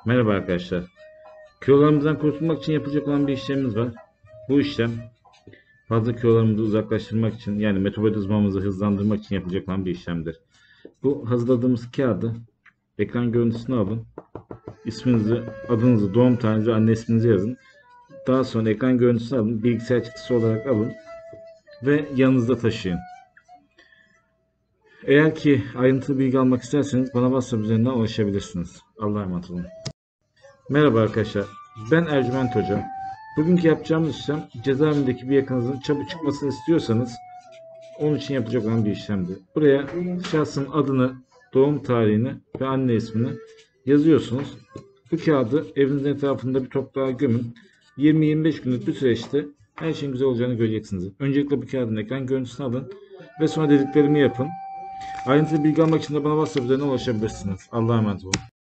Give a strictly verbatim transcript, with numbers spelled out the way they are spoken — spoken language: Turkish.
Merhaba arkadaşlar. Kilolarımızdan kurtulmak için yapılacak olan bir işlemimiz var. Bu işlem fazla kilolarımızı uzaklaştırmak için, yani metabolizmamızı hızlandırmak için yapılacak olan bir işlemdir. Bu hazırladığımız kağıdı ekran görüntüsünü alın. İsminizi, adınızı, doğum tarihinizi, anne isminizi yazın. Daha sonra ekran görüntüsünü alın. Bilgisayar çıktısı olarak alın ve yanınızda taşıyın. Eğer ki ayrıntılı bilgi almak isterseniz bana WhatsApp üzerinden ulaşabilirsiniz. Allah'a emanet olun. Merhaba arkadaşlar, ben Ercüment Hoca. Bugünkü yapacağımız işlem, cezaevindeki bir yakınızın çabuk çıkmasını istiyorsanız onun için yapacak olan bir işlemdir. Buraya şahsın adını, doğum tarihini ve anne ismini yazıyorsunuz. Bu kağıdı evinizin etrafında bir toprağa gömün. yirmi yirmi beş günlük bir süreçte her şeyin güzel olacağını göreceksiniz. Öncelikle bu kağıdın ekran görüntüsünü alın ve sonra dediklerimi yapın. Ayrıntılı bilgi almak için de bana WhatsApp üzerinden ulaşabilirsiniz. Allah'a emanet olun.